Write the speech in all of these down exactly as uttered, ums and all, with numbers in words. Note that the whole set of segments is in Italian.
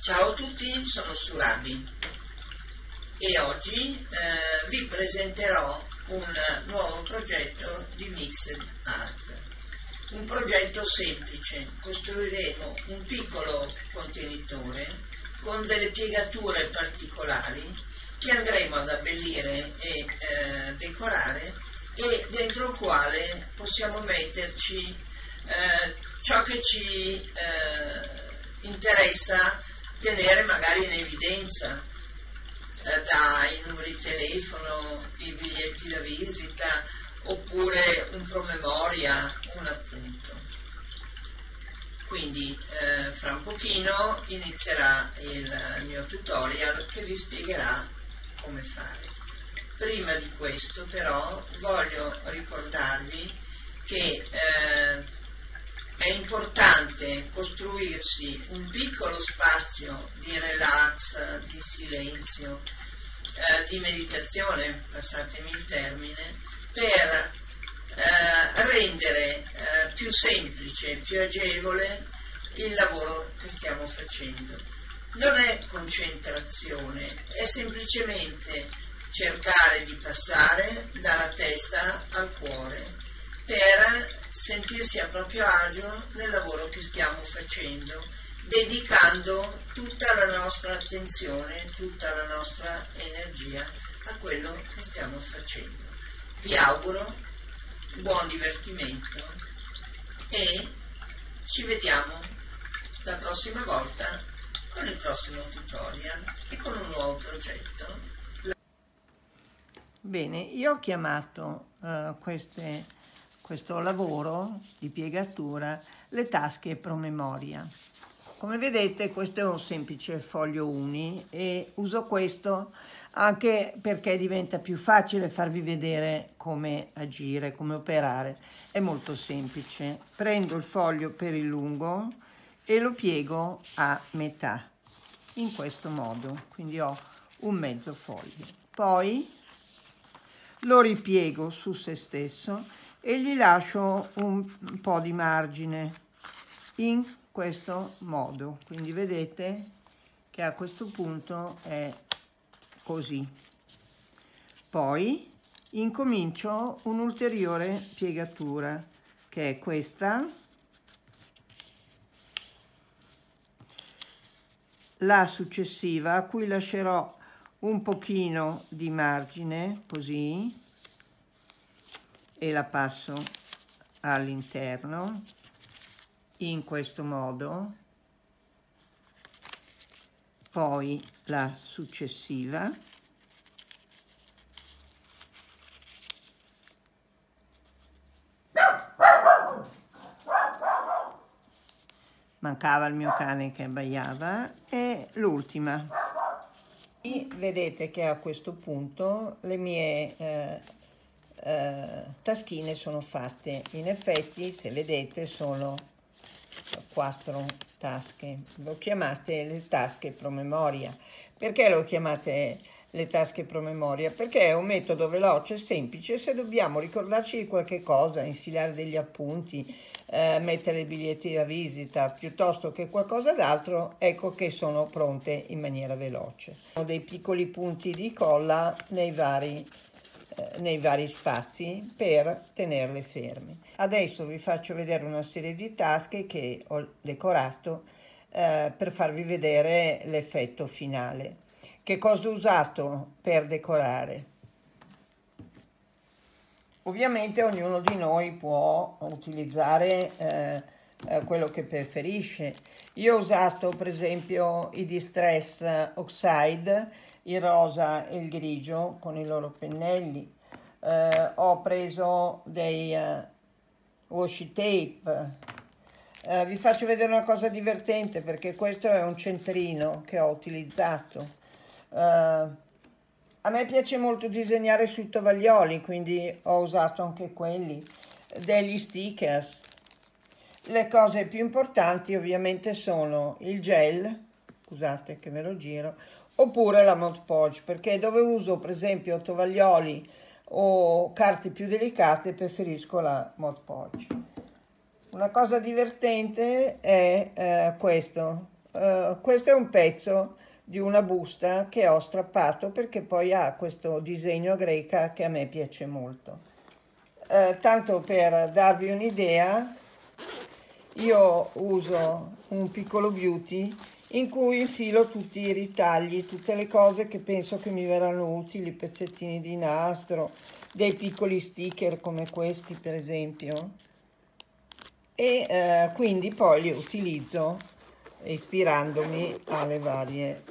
Ciao a tutti, sono Surabi e oggi eh, vi presenterò un nuovo progetto di Mixed Art. Un progetto semplice: costruiremo un piccolo contenitore con delle piegature particolari che andremo ad abbellire e eh, decorare, e dentro il quale possiamo metterci eh, ciò che ci eh, interessa tenere magari in evidenza, eh, dai numeri di telefono, i biglietti da visita, oppure un promemoria, un appunto. Quindi eh, fra un pochino inizierà il mio tutorial che vi spiegherà come fare. Prima di questo però voglio ricordarvi che eh, è importante costruirsi un piccolo spazio di relax, di silenzio, eh, di meditazione, passatemi il termine, per eh, rendere eh, più semplice, più agevole il lavoro che stiamo facendo. Non è concentrazione, è semplicemente cercare di passare dalla testa al cuore per sentirsi a proprio agio nel lavoro che stiamo facendo, dedicando tutta la nostra attenzione, tutta la nostra energia a quello che stiamo facendo. Vi auguro buon divertimento e ci vediamo la prossima volta con il prossimo tutorial e con un nuovo progetto. Bene, io ho chiamato uh, queste questo lavoro di piegatura le tasche promemoria. Come vedete, questo è un semplice foglio uni e uso questo anche perché diventa più facile farvi vedere come agire, come operare. È molto semplice. Prendo il foglio per il lungo e lo piego a metà in questo modo, quindi ho un mezzo foglio. Poi lo ripiego su se stesso e gli lascio un po' di margine in questo modo, quindi vedete che a questo punto è così. Poi incomincio un'ulteriore piegatura, che è questa, la successiva, a cui lascerò un pochino di margine così, e la passo all'interno in questo modo. Poi la successiva, mancava il mio cane che abbaiava, e l'ultima. E vedete che a questo punto le mie eh, Uh, taschine sono fatte. In effetti, se vedete, sono quattro tasche. Lo chiamate le tasche promemoria. Perché lo chiamate le tasche promemoria? Perché è un metodo veloce e semplice. Se dobbiamo ricordarci di qualche cosa, infilare degli appunti, uh, mettere i biglietti da visita, piuttosto che qualcosa d'altro, ecco che sono pronte in maniera veloce. Ho dei piccoli punti di colla nei vari nei vari spazi per tenerle ferme. Adesso vi faccio vedere una serie di tasche che ho decorato eh, per farvi vedere l'effetto finale. Che cosa ho usato per decorare? Ovviamente ognuno di noi può utilizzare eh, eh, quello che preferisce. Io ho usato per esempio i Distress Oxide, il rosa e il grigio con i loro pennelli. Eh, ho preso dei uh, washi tape. Eh, vi faccio vedere una cosa divertente, perché questo è un centrino che ho utilizzato. Eh, a me piace molto disegnare sui tovaglioli, quindi ho usato anche quelli, degli stickers. Le cose più importanti ovviamente sono il gel, scusate che ve lo giro, oppure la Mod Podge, perché dove uso per esempio tovaglioli o carte più delicate preferisco la Mod Podge. Una cosa divertente è eh, questo, uh, questo è un pezzo di una busta che ho strappato perché poi ha questo disegno a greca che a me piace molto. Uh, tanto per darvi un'idea, io uso un piccolo beauty in cui infilo tutti i ritagli, tutte le cose che penso che mi verranno utili, pezzettini di nastro, dei piccoli sticker come questi per esempio, e eh, quindi poi li utilizzo ispirandomi alle varie,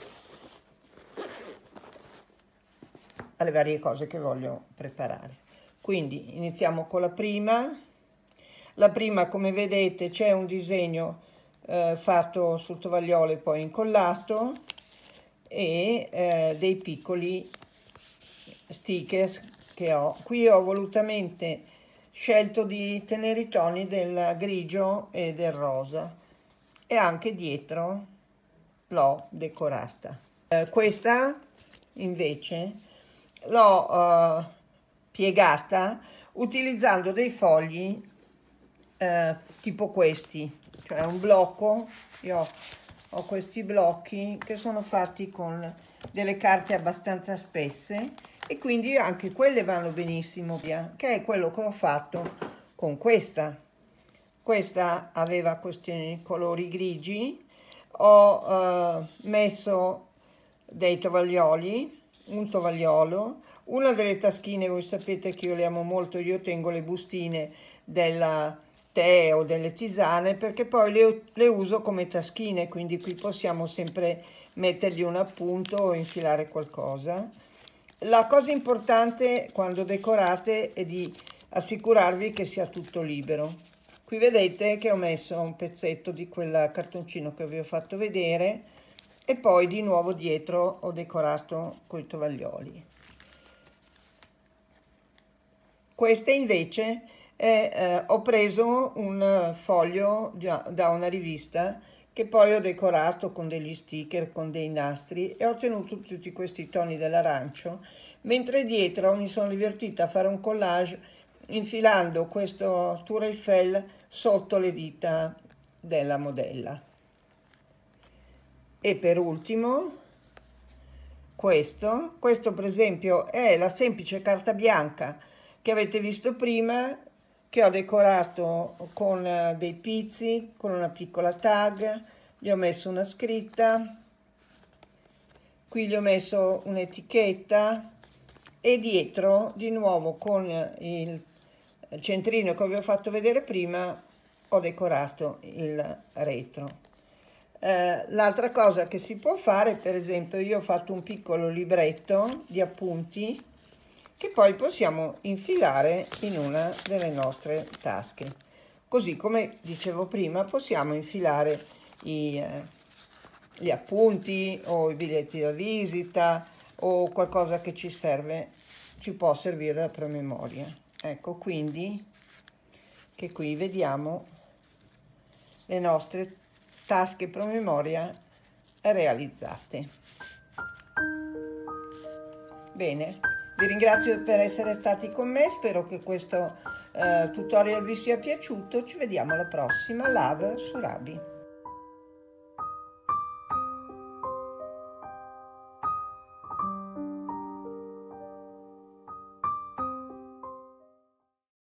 alle varie cose che voglio preparare. Quindi iniziamo con la prima. La prima, come vedete, c'è un disegno eh, fatto sul tovagliolo e poi incollato, e eh, dei piccoli stickers che ho. Qui ho volutamente scelto di tenere i toni del grigio e del rosa, e anche dietro l'ho decorata. Eh, questa invece l'ho eh, piegata utilizzando dei fogli eh, tipo questi, cioè un blocco. Io ho questi blocchi che sono fatti con delle carte abbastanza spesse, e quindi anche quelle vanno benissimo via, che è quello che ho fatto con questa. Questa aveva questi colori grigi, ho eh, messo dei tovaglioli, un tovagliolo, una delle taschine. Voi sapete che io le amo molto, io tengo le bustine della tè o delle tisane perché poi le, le uso come taschine, quindi qui possiamo sempre mettergli un appunto o infilare qualcosa. La cosa importante quando decorate è di assicurarvi che sia tutto libero. Qui vedete che ho messo un pezzetto di quel cartoncino che vi ho fatto vedere, e poi di nuovo dietro ho decorato coi tovaglioli. Queste invece è, eh, ho preso un foglio da una rivista che poi ho decorato con degli sticker, con dei nastri, e ho ottenuto tutti questi toni dell'arancio, mentre dietro mi sono divertita a fare un collage infilando questo Tour Eiffel sotto le dita della modella. E per ultimo questo, questo per esempio è la semplice carta bianca che avete visto prima, che ho decorato con dei pizzi, con una piccola tag, gli ho messo una scritta, qui gli ho messo un'etichetta, e dietro di nuovo con il centrino che vi ho fatto vedere prima ho decorato il retro. Eh, l'altra cosa che si può fare, per esempio, io ho fatto un piccolo libretto di appunti che poi possiamo infilare in una delle nostre tasche. Così, come dicevo prima, possiamo infilare i, eh, gli appunti o i biglietti da visita o qualcosa che ci serve, ci può servire da promemoria. Ecco quindi che qui vediamo le nostre tasche promemoria realizzate. Bene. Vi ringrazio per essere stati con me, spero che questo eh, tutorial vi sia piaciuto. Ci vediamo alla prossima. Love, Surabi.